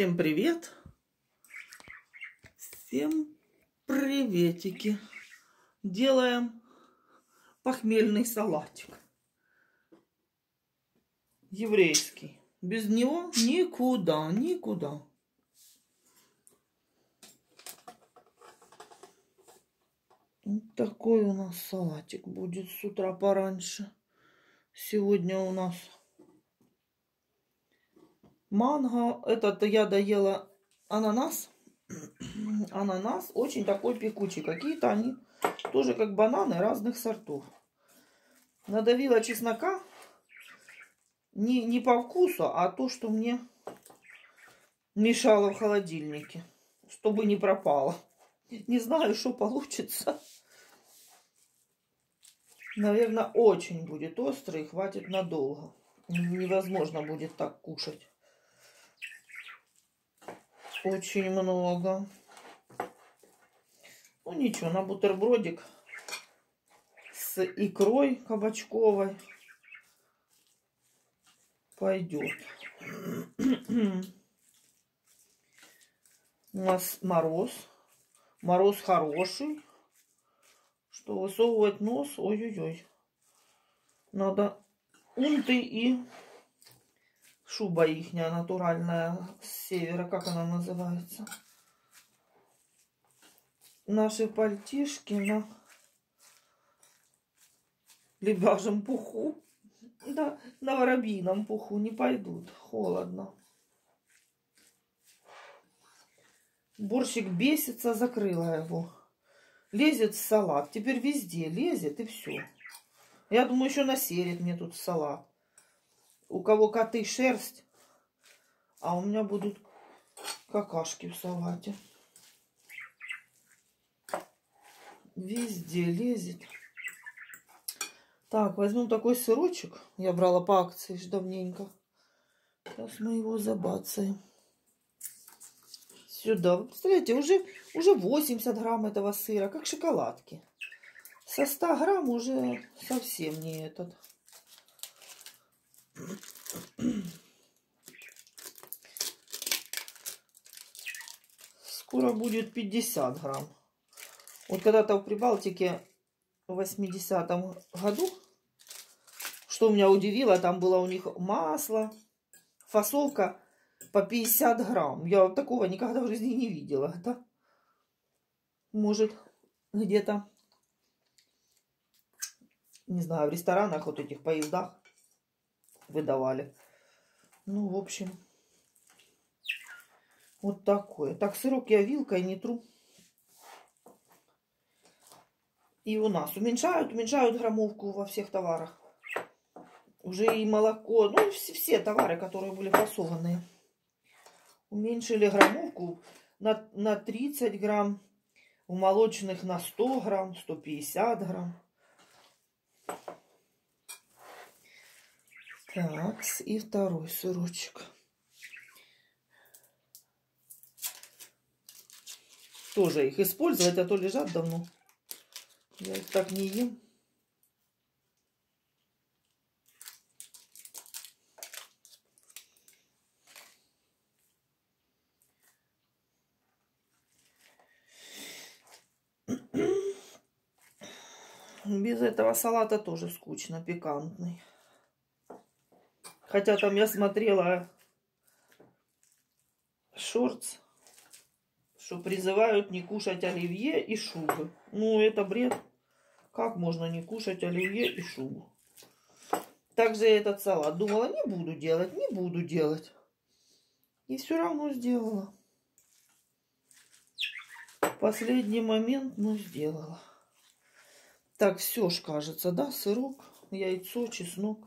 Всем привет! Всем приветики! Делаем похмельный салатик. Еврейский. Без него никуда, никуда. Вот такой у нас салатик будет с утра пораньше. Сегодня у нас манго. Это я доела ананас. Ананас очень такой пекучий. Какие-то они тоже как бананы разных сортов. Надавила чеснока. Не по вкусу, а то, что мне мешало в холодильнике. Чтобы не пропало. Не знаю, что получится. Наверное, очень будет острый. Хватит надолго. Невозможно будет так кушать. Очень много. Ну ничего, на бутербродик с икрой кабачковой пойдет. У нас мороз. Мороз хороший. Что высовывать нос, ой-ой-ой. Надо унты и шуба ихняя натуральная с севера, как она называется. Наши пальтишки на лебяжьем пуху, да, на воробьином пуху не пойдут. Холодно. Борщик бесится, закрыла его. Лезет в салат. Теперь везде лезет и все. Я думаю, еще насерит мне тут салат. У кого коты шерсть, а у меня будут какашки в салате. Везде лезет. Так, возьмем такой сырочек. Я брала по акции давненько. Сейчас мы его забацаем. Сюда. Вы представляете, уже 80 грамм этого сыра, как шоколадки. Со 100 грамм уже совсем не этот. Скоро будет 50 грамм. Вот когда-то в Прибалтике в 80-м году, что меня удивило, там было у них масло, фасовка по 50 грамм. Я такого никогда в жизни не видела. Да? Может, где-то, не знаю, в ресторанах, вот этих поездах выдавали. Ну, в общем, вот такое. Так, сырок я вилкой не тру. И у нас уменьшают граммовку во всех товарах. Уже и молоко, ну, все товары, которые были фасованные. Уменьшили граммовку на 30 грамм. У молочных на 100 грамм, 150 грамм. Так, и второй сырочек. Тоже их использовать, а то лежат давно. Я их так не ем. Без этого салата тоже скучно, пикантный. Хотя там я смотрела шортс, что призывают не кушать оливье и шубы. Ну, это бред. Как можно не кушать оливье и шубу? Также этот салат. Думала, не буду делать, не буду делать. И все равно сделала. В последний момент, но сделала. Так, все ж кажется, да? Сырок, яйцо, чеснок.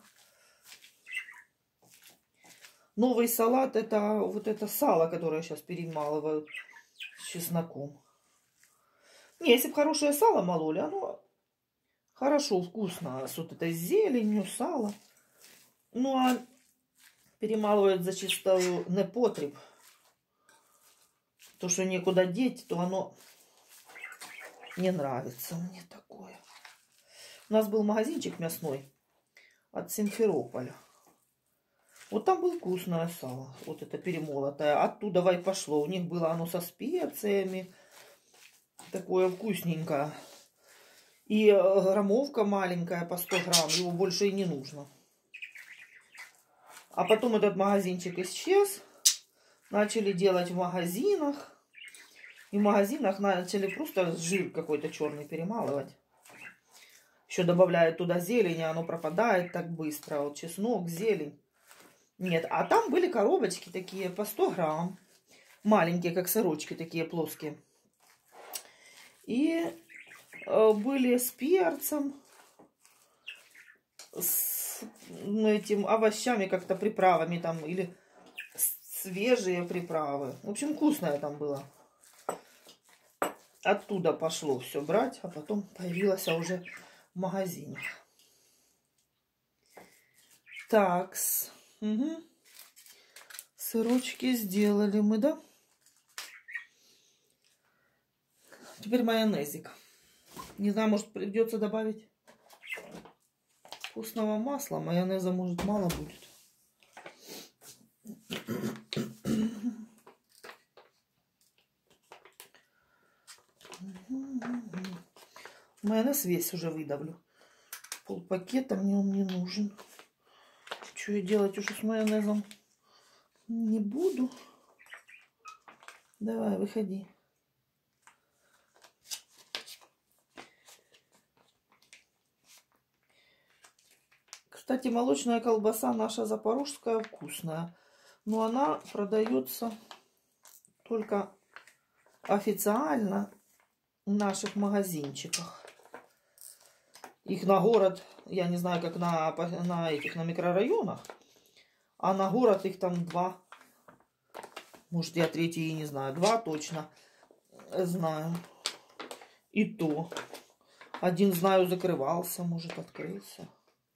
Новый салат, это вот это сало, которое сейчас перемалывают с чесноком. Не, если бы хорошее сало мололи, оно хорошо, вкусно. С вот этой зеленью, сало. Ну, а перемалывают зачастую непотреб. То, что некуда деть, то оно не нравится мне такое. У нас был магазинчик мясной от Симферополя. Вот там было вкусное сало, вот это перемолотое. Оттуда и пошло. У них было оно со специями, такое вкусненькое. И граммовка маленькая по 100 грамм, его больше и не нужно. А потом этот магазинчик исчез. Начали делать в магазинах. И в магазинах начали просто жир какой-то черный перемалывать. Еще добавляют туда зелень, и оно пропадает так быстро. Вот чеснок, зелень. Нет, а там были коробочки такие по 100 грамм. Маленькие, как сырочки, такие плоские. И были с перцем, с этим овощами, как-то приправами там, или свежие приправы. В общем, вкусное там было. Оттуда пошло все брать, а потом появилось уже в магазинах. Такс. Угу. Сырочки сделали мы, да? Теперь майонезик. Не знаю, может придется добавить вкусного масла. Майонеза, может, мало будет. Майонез весь уже выдавлю. Полпакета мне он не нужен. Что я делать уже с майонезом не буду. Давай, выходи. Кстати, молочная колбаса наша запорожская вкусная. Но она продается только официально в наших магазинчиках. Их на город, я не знаю, как на микрорайонах. А на город их там 2. Может, я третий и не знаю. 2 точно знаю. И то. Один, знаю, закрывался, может, открылся.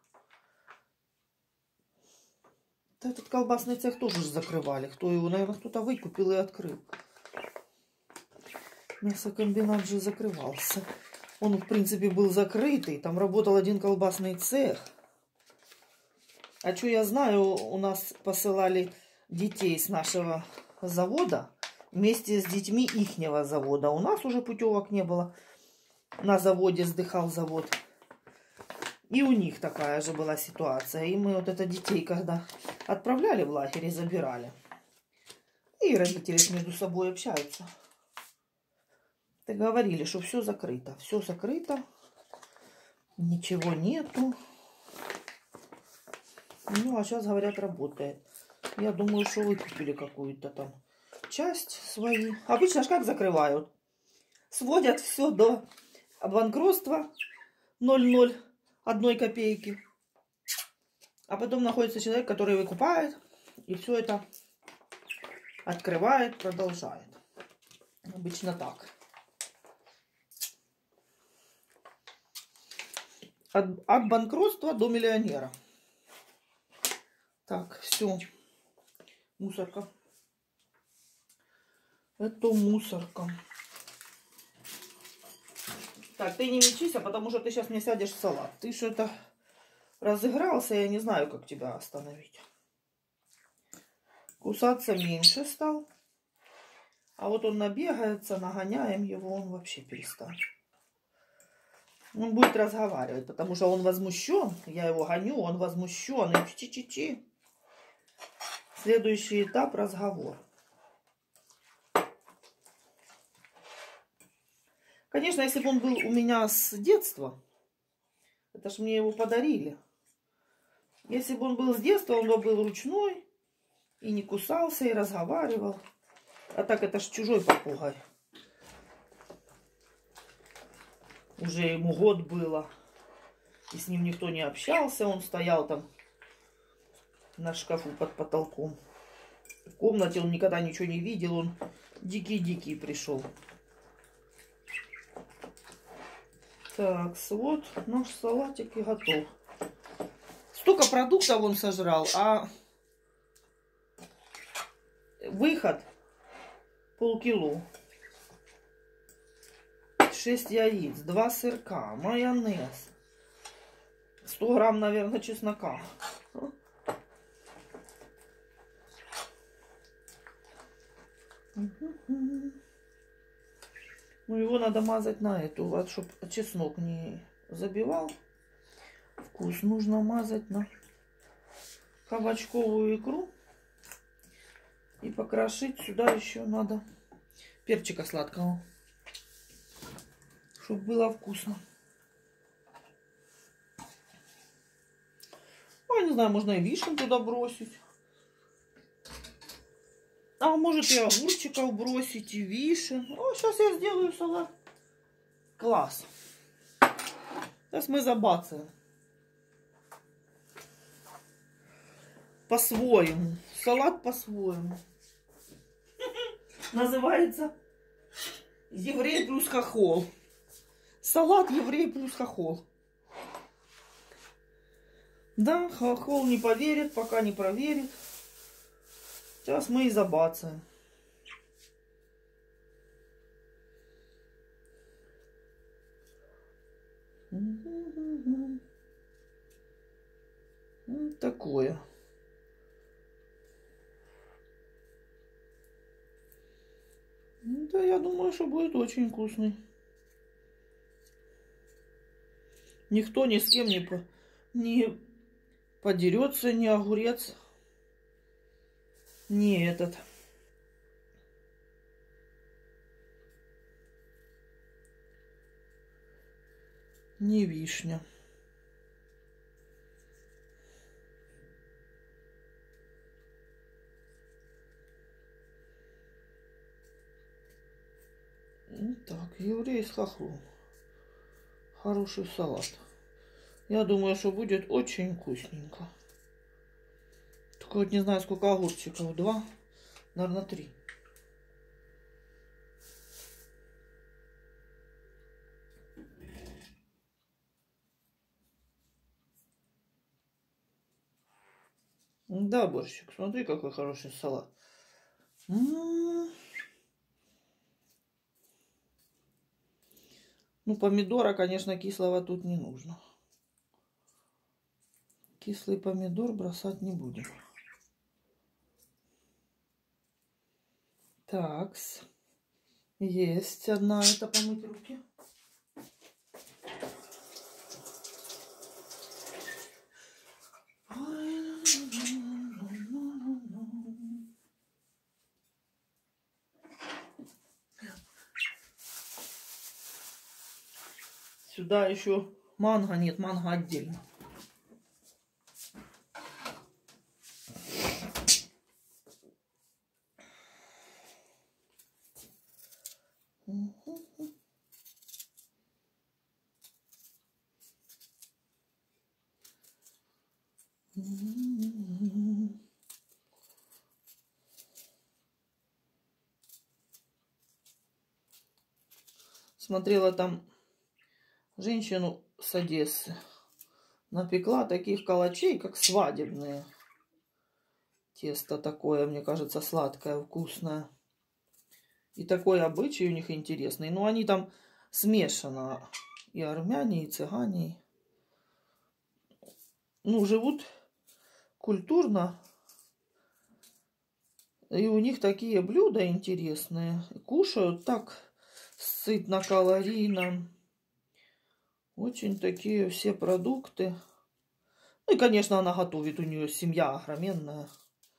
Этот колбасный цех тоже закрывали. Кто его, наверное, кто-то выкупил и открыл. Мясокомбинат же закрывался. Он, в принципе, был закрытый. Там работал один колбасный цех. А что я знаю, у нас посылали детей с нашего завода вместе с детьми ихнего завода. У нас уже путевок не было. На заводе сдыхал завод. И у них такая же была ситуация. И мы вот это детей, когда отправляли в лагерь и забирали. И родители между собой общаются. Так говорили, что все закрыто. Все закрыто. Ничего нету. Ну, а сейчас, говорят, работает. Я думаю, что выкупили какую-то там часть свою. Обычно ж как закрывают? Сводят все до банкротства 0,0 1 копейки. А потом находится человек, который выкупает. И все это открывает, продолжает. Обычно так. От банкротства до миллионера. Так, все. Мусорка. Это мусорка. Так, ты не мечись, потому что ты сейчас мне сядешь в салат. Ты что-то разыгрался, я не знаю, как тебя остановить. Кусаться меньше стал. А вот он набегается, нагоняем его, он вообще перестанет. Он будет разговаривать, потому что он возмущен. Я его гоню, он возмущен. И чи-чи-чи. Следующий этап — разговор. Конечно, если бы он был у меня с детства, это ж мне его подарили. Если бы он был с детства, он бы был ручной и не кусался, и разговаривал. А так это ж чужой попугай. Уже ему год было. И с ним никто не общался. Он стоял там на шкафу под потолком. В комнате он никогда ничего не видел. Он дикий-дикий пришел. Так, вот наш салатик и готов. Столько продуктов он сожрал, а выход полкило. 6 яиц, 2 сырка, майонез. 100 грамм, наверное, чеснока. Ну, его надо мазать на эту, вот, чтобы чеснок не забивал вкус. Нужно мазать на кабачковую икру. И покрошить сюда еще надо перчика сладкого, чтобы было вкусно. Ну, я не знаю, можно и вишен туда бросить. А может и огурчиков бросить, и вишен. О, сейчас я сделаю салат. Класс. Сейчас мы забацаем. По-своему. Салат по-своему. Называется еврей плюс хохол. Салат еврей плюс хохол. Да, хохол не поверит, пока не проверит. Сейчас мы и забацаем. Вот такое. Да, я думаю, что будет очень вкусный. Никто ни с кем не подерется, ни огурец, ни этот. Ни вишня. Так, еврей с хохлом. Хороший салат. Я думаю, что будет очень вкусненько. Только вот не знаю, сколько огурчиков. 2, наверное, 3. Да, борщик, смотри, какой хороший салат. Ну, помидора, конечно, кислого тут не нужно. Кислый помидор бросать не будем. Такс. Есть одна, это помыть руки. Сюда еще манго нет, манго отдельно. Смотрела там женщину с Одессы. Напекла таких калачей, как свадебные. Тесто такое, мне кажется, сладкое, вкусное. И такой обычай у них интересный. Но они там смешано. И армяне, и цыгане. Ну, живут культурно. И у них такие блюда интересные. Кушают так сытно, калорийно. Очень такие все продукты. Ну и, конечно, она готовит. У нее семья огроменная.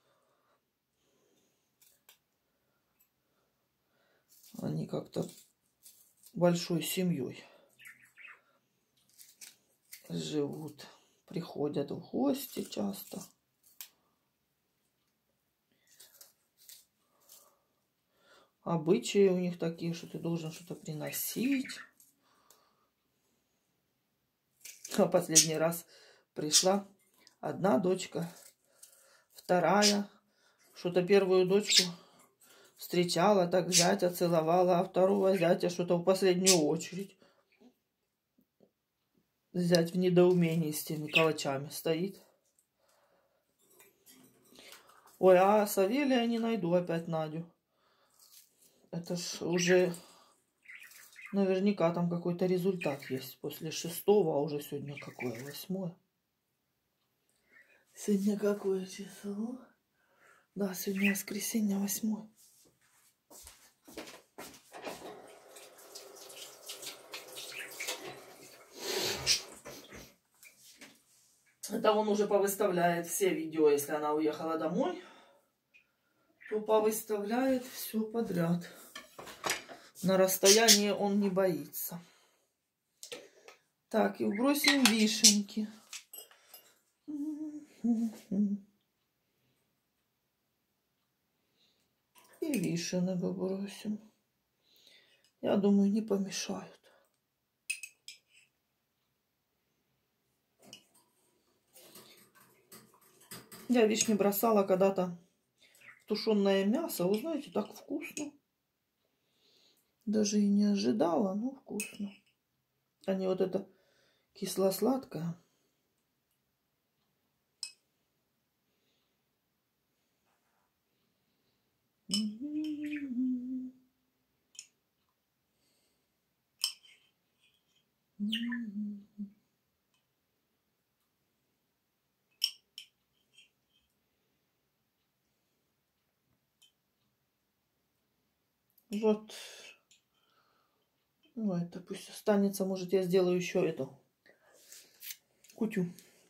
Они как-то большой семьей живут. Приходят в гости часто. Обычаи у них такие, что ты должен что-то приносить. А последний раз пришла одна дочка, вторая. Что-то первую дочку встречала, так зятя целовала, а второго зятя что-то в последнюю очередь. Зять в недоумении с теми калачами стоит. Ой, а Савелия не найду опять Надю. Это ж уже наверняка там какой-то результат есть после 6-го, а уже сегодня какое? 8-е. Сегодня какое число? Да, сегодня воскресенье, 8-е. Это он уже повыставляет все видео, если она уехала домой, то повыставляет все подряд. На расстоянии он не боится. Так, и вбросим вишенки. И вишенок бросим. Я думаю, не помешают. Я вишни бросала когда-то в тушеное мясо. Вы знаете, так вкусно. Даже и не ожидала, но вкусно. А не вот это кисло-сладкое. Вот. Ну, это пусть останется. Может, я сделаю еще эту кутю.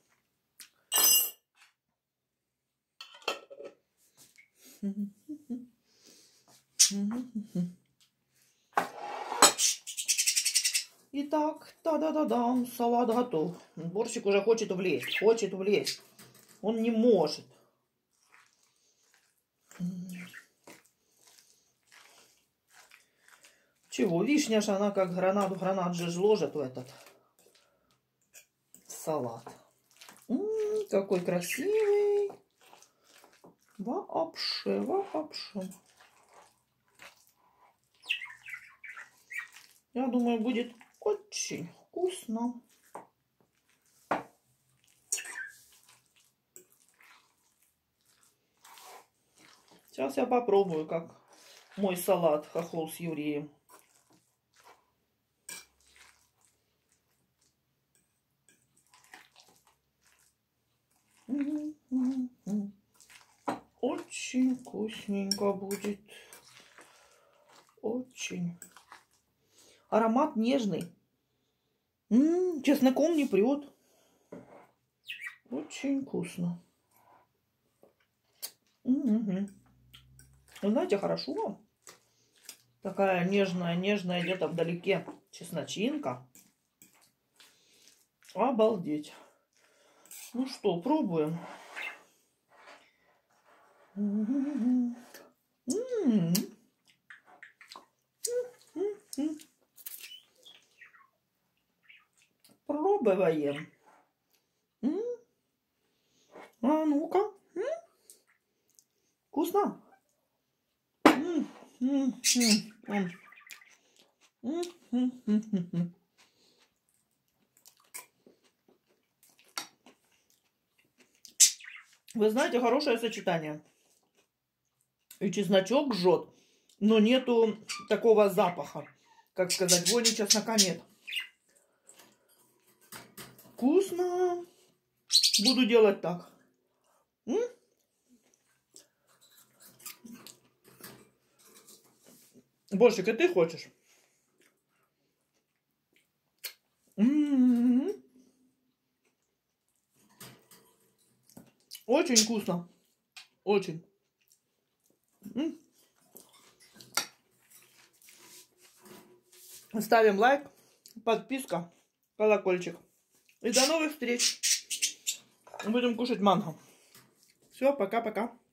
Итак, та-да-да-дам, салат готов. Борщик уже хочет влезть, хочет влезть. Он не может. Чего? Вишня же она как гранат же ложит в этот салат. Какой красивый. Вообще, вообще. Я думаю, будет очень вкусно. Сейчас я попробую, как мой салат хохол с Юрием. Очень вкусненько будет. Очень. Аромат нежный. Чесноком не прет. Очень вкусно. Вы знаете, хорошо. Такая нежная где-то вдалеке чесночинка. Обалдеть. Ну что, пробуем. Пробуем. А ну-ка. Вкусно? Вы знаете, хорошее сочетание. И чесночок жжет, но нету такого запаха. Как сказать, вони чеснока нет. Вкусно. Буду делать так. Борщик, и ты хочешь? Очень вкусно. Очень. Ставим лайк, подписка, колокольчик. И до новых встреч. Будем кушать манго. Все, пока-пока.